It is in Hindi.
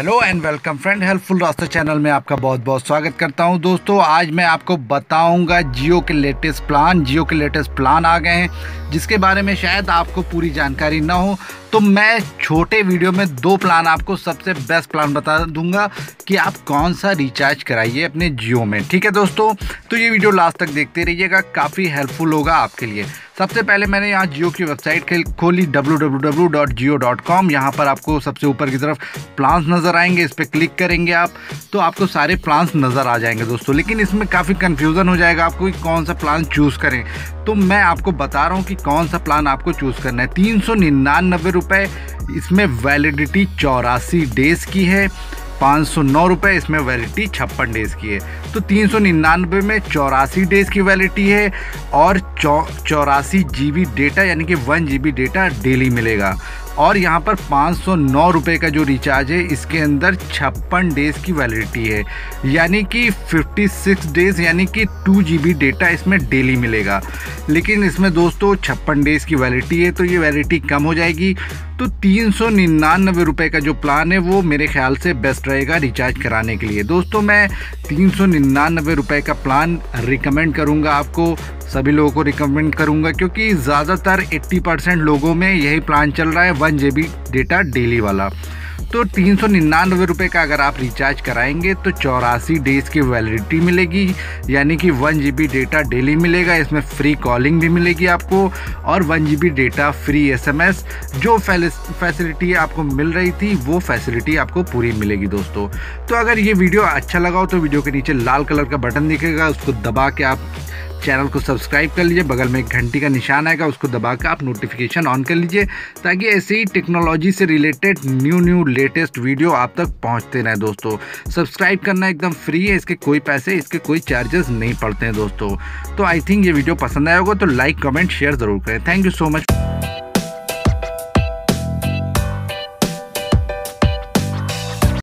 Hello and welcome friend, helpful रास्ता चैनल में आपका बहुत बहुत स्वागत करता हूं। दोस्तों आज मैं आपको बताऊंगा जियो के लेटेस्ट प्लान आ गए हैं जिसके बारे में शायद आपको पूरी जानकारी ना हो, तो मैं छोटे वीडियो में 2 प्लान आपको सबसे बेस्ट प्लान बता दूंगा कि आप कौन सा रिचार्ज कराइए अपने जियो में। ठीक है दोस्तों, तो ये वीडियो लास्ट तक देखते रहिएगा, काफ़ी हेल्पफुल होगा आपके लिए। सबसे पहले मैंने यहाँ जियो की वेबसाइट खोली www.jio.com। यहाँ पर आपको सबसे ऊपर की तरफ प्लान्स नज़र आएंगे, इस पर क्लिक करेंगे आप तो आपको सारे प्लान्स नज़र आ जाएंगे दोस्तों। लेकिन इसमें काफ़ी कन्फ्यूज़न हो जाएगा आपको कि कौन सा प्लान चूज़ करें, तो मैं आपको बता रहा हूँ कि कौन सा प्लान आपको चूज़ करना है। 399 रुपये, इसमें वैलिडिटी 84 डेज़ की है। 509 रुपये, इसमें वैलिडिटी 56 डेज़ की है। तो 399 में 84 डेज़ की वैलिडिटी है और 84 GB डेटा यानी कि 1 GB डेटा डेली मिलेगा। और यहाँ पर 509 रुपये का जो रिचार्ज है इसके अंदर 56 डेज़ की वैलिडिटी है, यानी कि 56 डेज़ यानी कि 2 GB डेटा इसमें डेली मिलेगा। लेकिन इसमें दोस्तों 56 डेज़ की वैलिडिटी है तो ये वैलिडिटी कम हो जाएगी। तो 399 रुपये का जो प्लान है वो मेरे ख्याल से बेस्ट रहेगा रिचार्ज कराने के लिए। दोस्तों मैं 399 रुपये का प्लान रिकमेंड करूँगा, आपको सभी लोगों को रिकमेंड करूंगा, क्योंकि ज़्यादातर 80% लोगों में यही प्लान चल रहा है 1 GB डेटा डेली वाला। तो 399 रुपये का अगर आप रिचार्ज कराएंगे तो 84 डेज़ की वैलिडिटी मिलेगी, यानी कि 1 GB डेटा डेली मिलेगा। इसमें फ्री कॉलिंग भी मिलेगी आपको और 1 GB डेटा फ्री SMS, जो फैसिलिटी आपको मिल रही थी वो फैसिलिटी आपको पूरी मिलेगी दोस्तों। तो अगर ये वीडियो अच्छा लगा हो तो वीडियो के नीचे लाल कलर का बटन दिखेगा, उसको दबा के आप चैनल को सब्सक्राइब कर लीजिए। बगल में एक घंटी का निशान आएगा, उसको दबा कर आप नोटिफिकेशन ऑन कर लीजिए ताकि ऐसे ही टेक्नोलॉजी से रिलेटेड न्यू लेटेस्ट वीडियो आप तक पहुंचते रहें दोस्तों। सब्सक्राइब करना एकदम फ्री है, इसके कोई पैसे, इसके कोई चार्जेस नहीं पड़ते हैं दोस्तों। तो आई थिंक ये वीडियो पसंद आया होगा तो लाइक कमेंट शेयर ज़रूर करें। Thank you so much.